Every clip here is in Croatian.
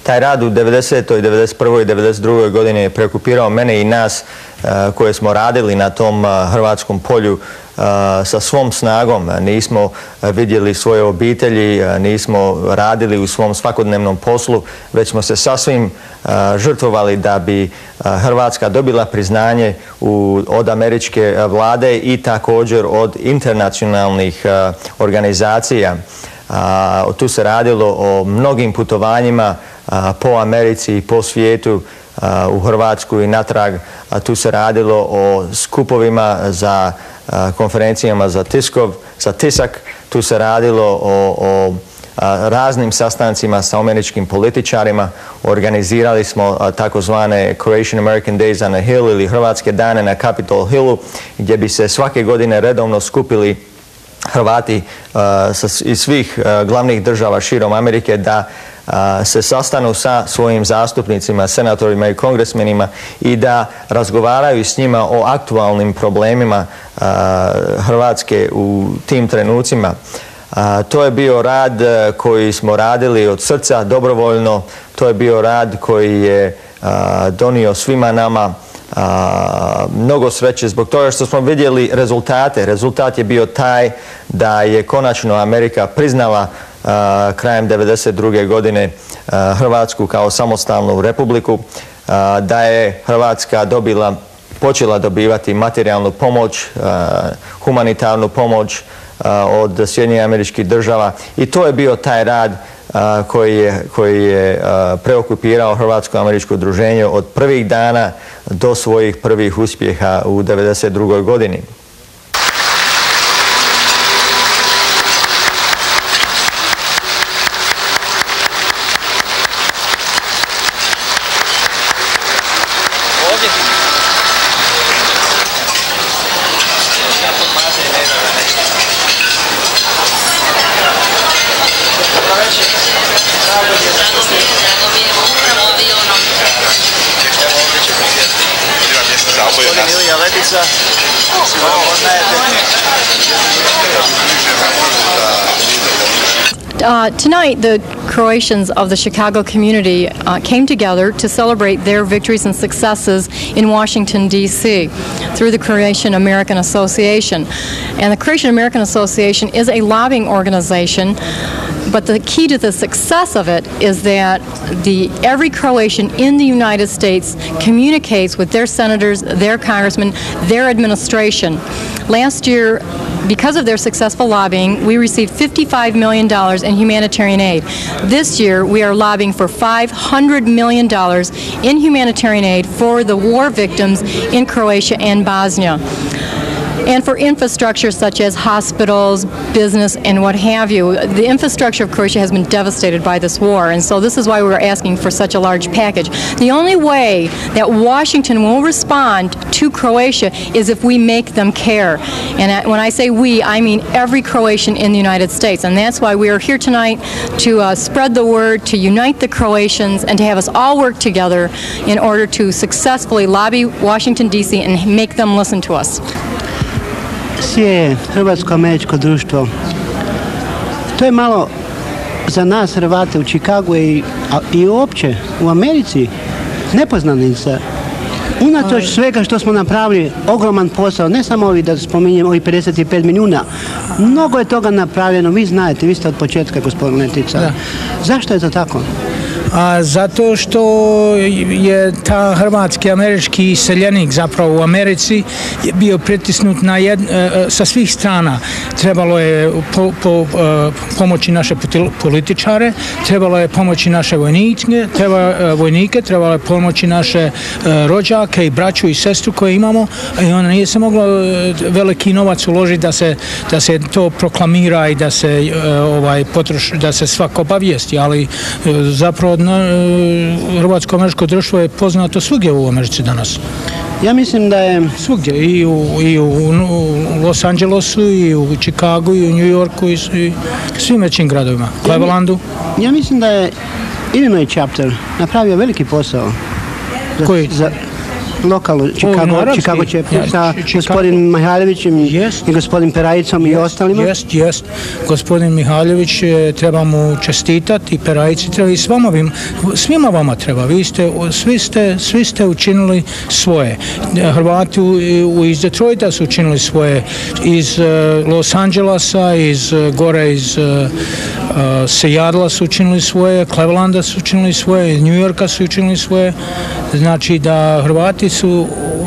Taj rad u 90. 91. i 92. godini je preokupirao mene i nas koje smo radili na tom hrvatskom polju sa svom snagom. Nismo vidjeli svoje obitelji, nismo radili u svom svakodnevnom poslu, već smo se sasvim žrtvovali da bi Hrvatska dobila priznanje od američke vlade i također od internacionalnih organizacija. Tu se radilo o mnogim putovanjima po Americi i po svijetu, u Hrvatsku i natrag. Tu se radilo o skupovima za konferencijama za tisak. Tu se radilo o raznim sastancima sa američkim političarima. Organizirali smo takozvane Croatian American Days on the Hill ili Hrvatske dane na Capitol Hillu, gdje bi se svake godine redovno skupili Hrvati iz svih glavnih država širom Amerike da se sastanu sa svojim zastupnicima, senatorima i kongresmenima i da razgovaraju s njima o aktualnim problemima Hrvatske u tim trenucima. To je bio rad koji smo radili od srca, dobrovoljno. To je bio rad koji je donio svima nama mnogo sreće zbog toga što smo vidjeli rezultate. Rezultat je bio taj da je konačno Amerika priznala krajem 92. godine Hrvatsku kao samostalnu republiku, da je Hrvatska počela dobivati materijalnu pomoć, humanitarnu pomoć od Sjedinjenih Američkih Država i to je bio taj rad koji je preokupirao Hrvatsko-američko udruženje od prvih dana do svojih prvih uspjeha u 92. godini. Tonight, the Croatians of the Chicago community came together to celebrate their victories and successes in Washington, D.C. through the Croatian American Association. And the Croatian American Association is a lobbying organization, but the key to the success of it is that every Croatian in the United States communicates with their senators, their congressmen, their administration. Last year, because of their successful lobbying, we received $55 million in humanitarian aid. This year, we are lobbying for $500 million in humanitarian aid for the war victims in Croatia and Bosnia, and for infrastructure such as hospitals, business, and what have you. The infrastructure of Croatia has been devastated by this war, and so this is why we're asking for such a large package. The only way that Washington will respond to Croatia is if we make them care. And when I say we, I mean every Croatian in the United States, and that's why we are here tonight to spread the word, to unite the Croatians, and to have us all work together in order to successfully lobby Washington, D.C. and make them listen to us. Je hrvatsko-američko društvo. To je malo za nas Hrvate u Čikagu i uopće u Americi nepoznanica. Unatoč svega što smo napravili, ogroman posao, ne samo ovi da spominjem ovih 55 milijuna, mnogo je toga napravljeno, vi znate, vi ste od početka, gospodin Letica. Zašto je to tako? Zato što je ta hrvatski američki iseljenik zapravo u Americi bio pritisnut sa svih strana. Trebalo je pomoći naše političare, trebalo je pomoći naše vojnike, trebalo je pomoći naše rođake i braću i sestru koje imamo, i onda nije se moglo veliki novac uložiti da se to proklamira i da se potroši, da se svako obavijesti, ali zapravo hrvatsko-američko društvo je poznato svugdje u Americi danas. Ja mislim da je svugdje, i u Los Angelesu, i u Chicagu, i u New Yorku, i svim većim gradovima, Clevelandu. Ja mislim da je Illinois chapter napravio veliki posao. Koji? lokalu Chicago će sa gospodinom Mihajlovićem i gospodin Perajicom i ostalima? Jest. Gospodin Mihajlović treba mu čestitati, i Perajici treba, i svima vama treba. Svi ste učinili svoje. Hrvati iz Detroita su učinili svoje, iz Los Angelesa, iz Seattla su učinili svoje, Clevelanda su učinili svoje, iz New Yorka su učinili svoje. Znači da Hrvati su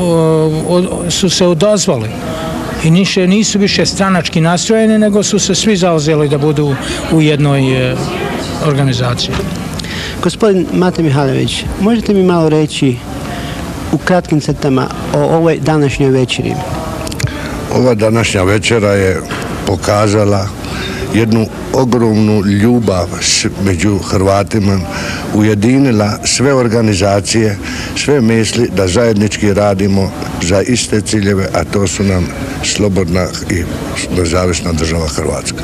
se odazvali i nisu više stranački nastrojeni, nego su se svi zauzeli da budu u jednoj organizaciji. Gospodin Mate Mihajlović, možete mi malo reći u kratkim crtama o ovoj današnjoj večeri? Ova današnja večera je pokazala jednu ogromnu ljubav među Hrvatima, ujedinila sve organizacije, sve misli da zajednički radimo za iste ciljeve, a to su nam slobodna i nezavisna država Hrvatska.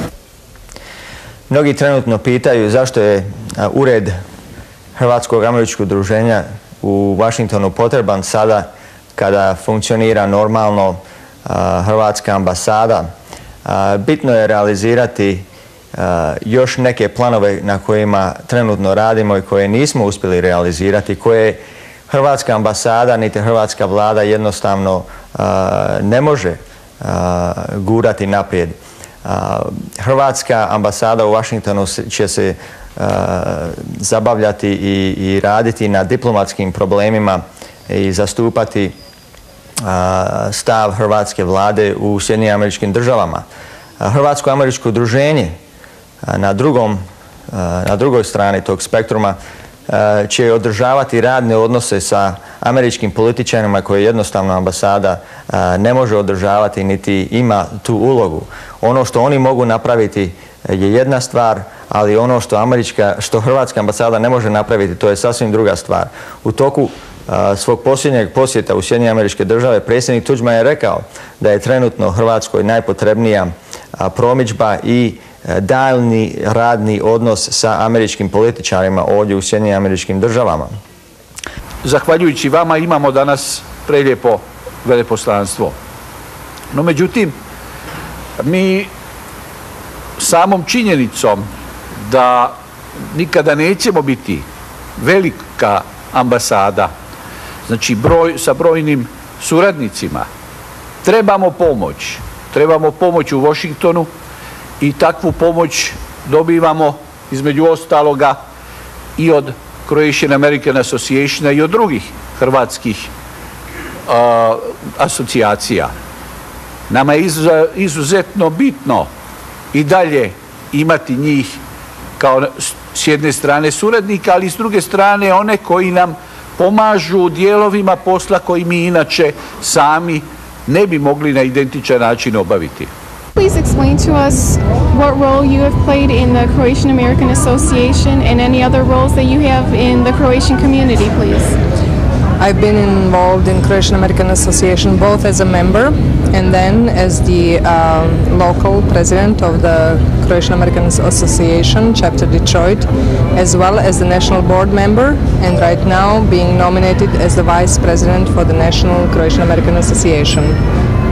Mnogi trenutno pitaju zašto je ured Hrvatskog američkog udruženja u Washingtonu potreban sada kada funkcionira normalno Hrvatska ambasada. Bitno je realizirati još neke planove na kojima trenutno radimo i koje nismo uspjeli realizirati, koje Hrvatska ambasada niti Hrvatska vlada jednostavno ne može gurati naprijed. Hrvatska ambasada u Washingtonu će se zabavljati i raditi na diplomatskim problemima i zastupati stav hrvatske vlade u Sjedinjenim Američkim Državama. Hrvatsko-američko udruženje na drugoj strani tog spektruma će održavati radne odnose sa američkim političarima koje jednostavno ambasada ne može održavati niti ima tu ulogu. Ono što oni mogu napraviti je jedna stvar, ali ono što Hrvatska ambasada ne može napraviti, to je sasvim druga stvar. U toku svog posljednjeg posjeta u Sjedinjene Američke Države predsjednik Tuđman je rekao da je trenutno Hrvatskoj najpotrebnija promidžba i daljni radni odnos sa američkim političarima ovdje u Sjedinjenim Američkim Državama. Zahvaljujući vama imamo danas prelijepo veleposlanstvo. No međutim, mi samom činjenicom da nikada nećemo biti velika ambasada, znači sa brojnim suradnicima, trebamo pomoć u Washingtonu i takvu pomoć dobivamo između ostaloga i od Croatian American Associationa i od drugih hrvatskih asocijacija. Nama je izuzetno bitno i dalje imati njih kao s jedne strane suradnika, ali s druge strane one koji nam pomažu u dijelovima posla koji mi inače sami ne bi mogli na identičan način obaviti. Please explain to us what role you have played in the Croatian American Association and any other roles that you have in the Croatian community, please. I've been involved in Croatian American Association both as a member and then as the local president of the Croatian American Association, Chapter Detroit, as well as the national board member, and right now being nominated as the vice president for the National Croatian American Association.